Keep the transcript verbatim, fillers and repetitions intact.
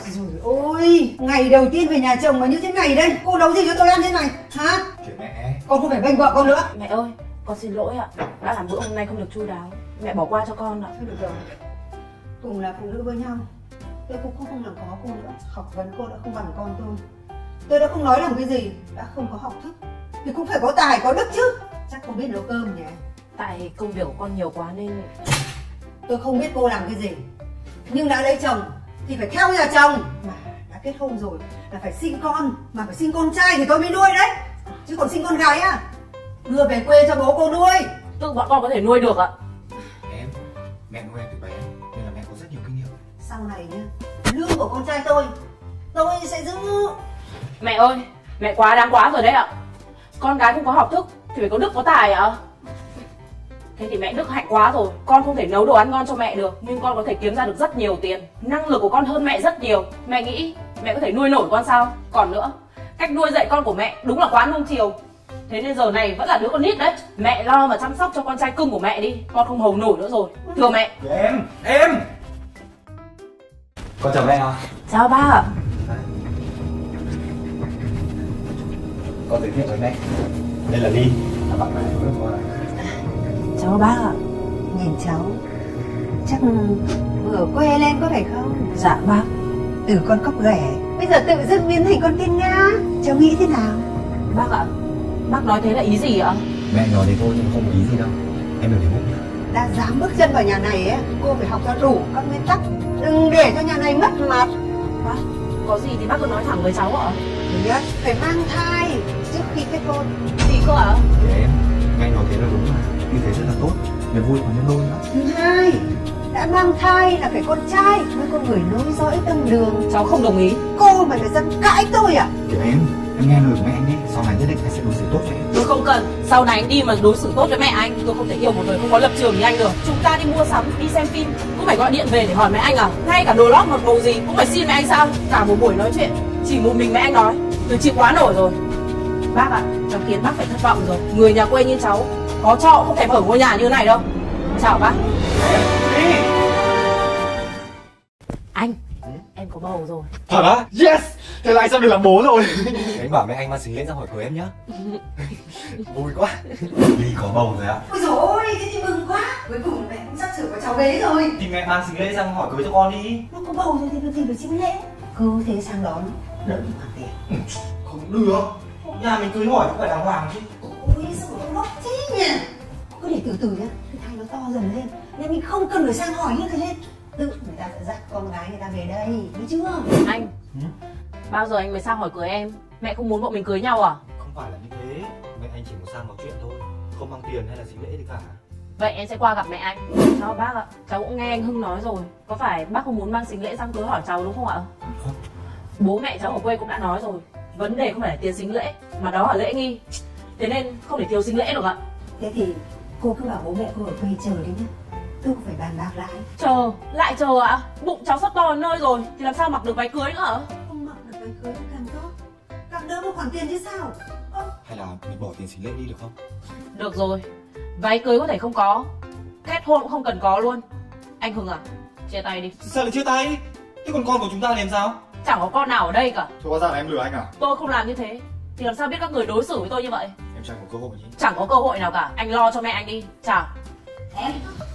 Rồi ôi, ngày đầu tiên về nhà chồng mà như thế này đây. Cô nấu gì cho tôi ăn thế này hả? Chuyện mẹ. Con không phải bênh vợ con nữa. Mẹ ơi, con xin lỗi ạ. Đã làm bữa hôm nay không được chu đáo. Mẹ bỏ qua cho con ạ. Thôi được rồi, cùng là phụ nữ với nhau, tôi cũng không làm khó cô nữa. Học vấn cô đã không bằng con tôi. Tôi đã không nói làm cái gì, đã không có học thức thì cũng phải có tài có đức chứ. Chắc không biết nấu cơm nhỉ? Tại công việc của con nhiều quá nên... Tôi không biết cô làm cái gì, nhưng đã lấy chồng thì phải theo nhà chồng. Mà đã kết hôn rồi là phải sinh con, mà phải sinh con trai thì tôi mới nuôi đấy. Chứ còn sinh con gái á, đưa về quê cho bố cô nuôi. Tự bọn con có thể nuôi được ạ. Em, mẹ nuôi em từ bé nên là mẹ có rất nhiều kinh nghiệm. Sau này nhá, lương của con trai tôi tôi sẽ giữ. Mẹ ơi, mẹ quá đáng quá rồi đấy ạ. Con gái không có học thức thì phải có đức có tài ạ. Thế thì mẹ đức hạnh quá rồi. Con không thể nấu đồ ăn ngon cho mẹ được, nhưng con có thể kiếm ra được rất nhiều tiền. Năng lực của con hơn mẹ rất nhiều. Mẹ nghĩ mẹ có thể nuôi nổi con sao? Còn nữa, cách nuôi dạy con của mẹ đúng là quá nuông chiều. Thế nên giờ này vẫn là đứa con nít đấy. Mẹ lo mà chăm sóc cho con trai cưng của mẹ đi. Con không hầu nổi nữa rồi. Thưa mẹ. Em, em. Con chào mẹ ạ. Chào bác ạ. Con giới thiệu với mẹ, đây là Ly, là bạn gái của con ạ. Chào bác ạ. Nhìn cháu chắc vừa quê lên có phải không? Dạ bác. Từ con cóc ghẻ bây giờ tự dưng biến thành con tiên nga, cháu nghĩ thế nào? Bác ạ, bác nói thế là ý gì ạ? Mẹ nói thế thôi nhưng không có ý gì đâu. Em đừng để bụng. Đã dám bước chân vào nhà này ấy, cô phải học cho đủ các nguyên tắc, đừng để cho nhà này mất mặt. Bác, có gì thì bác cứ nói thẳng với cháu ạ. Thứ nhất, phải mang thai trước khi kết hôn. Gì cơ ạ? Để em, mẹ nói thế là đúng mà. Như thế rất là tốt, niềm vui của nhân đôi nữa. Thứ hai, đã mang thai là phải con trai mới có người nối dõi tông đường. Cháu không đồng ý. Cô mà phải dám cãi tôi à? Kiểu em, em nghe lời của mẹ anh đi. Sau này nhất định anh sẽ đối xử tốt với em. Tôi không cần. Sau này anh đi mà đối xử tốt với mẹ anh. Tôi không thể yêu một người không có lập trường như anh được. Chúng ta đi mua sắm, đi xem phim cũng phải gọi điện về để hỏi mẹ anh à? Ngay cả đồ lót mặc màu gì cũng phải xin mẹ anh sao? Cả một buổi nói chuyện chỉ một mình mẹ anh nói, tôi chịu quá nổi rồi. Bác ạ, cháu khiến bác phải thất vọng rồi. Người nhà quê như cháu có cho không thèm ở ngôi nhà như này đâu. Chào bác. Anh, ừ? Em có bầu rồi. Thật á? Yes! Thế là anh sắp được làm bố rồi. Anh bảo mẹ anh mang xính lễ ra hỏi cưới em nhá. Vui quá. Ly có bầu rồi ạ. Ôi dồi ôi, thế thì mừng quá. Cuối cùng mẹ cũng sắp sửa có cháu bé rồi. Thì mẹ mang xính lễ ra hỏi cưới cho con đi. Nó có bầu rồi thì được gì phải xính lễ. Cứ thế sang đón, đỡ bị khoản tiền. Không được. Nhà mình cưới hỏi cũng phải đàng hoàng chứ. Ôi sao mà không ngốc thế nhỉ? Cứ để từ từ nhá, cái thai nó to dần lên nên mình không cần phải sang hỏi như thế. Tự người ta sẽ dắt con gái người ta về đây, biết chưa? Anh, ừ? Bao giờ anh mới sang hỏi cưới em? Mẹ không muốn bọn mình cưới nhau à? Không phải là như thế. Mẹ anh chỉ muốn sang nói chuyện thôi, không mang tiền hay là xính lễ gì cả. Vậy em sẽ qua gặp mẹ anh. Cháu bác ạ, cháu cũng nghe anh Hưng nói rồi. Có phải bác không muốn mang xính lễ sang cưới hỏi cháu đúng không ạ? Không. Bố mẹ cháu ở quê cũng đã nói rồi. Vấn đề không phải là tiền xính lễ, mà đó là lễ nghi. Thế nên không thể thiếu xính lễ được ạ. Thế thì cô cứ bảo bố mẹ cô ở quê chờ đi nhá. Tôi cũng phải bàn bạc lại. Chờ, lại chờ ạ? Bụng cháu sắp to đến nơi rồi thì làm sao mặc được váy cưới nữa ạ? Không mặc được váy cưới càng tốt, càng đỡ một khoản tiền chứ sao. Ơ. Hay là mình bỏ tiền xính lễ đi được không? Được rồi, váy cưới có thể không có, kết hôn cũng không cần có luôn. Anh Hưng à, chia tay đi. Sao lại chia tay? Thế còn con của chúng ta thì làm sao? Chẳng có con nào ở đây cả. Thôi hóa ra là em lừa anh à? Tôi không làm như thế thì làm sao biết các người đối xử với tôi như vậy? Em chẳng có cơ hội gì. Chẳng có cơ hội nào cả. Anh lo cho mẹ anh đi. Chào. Em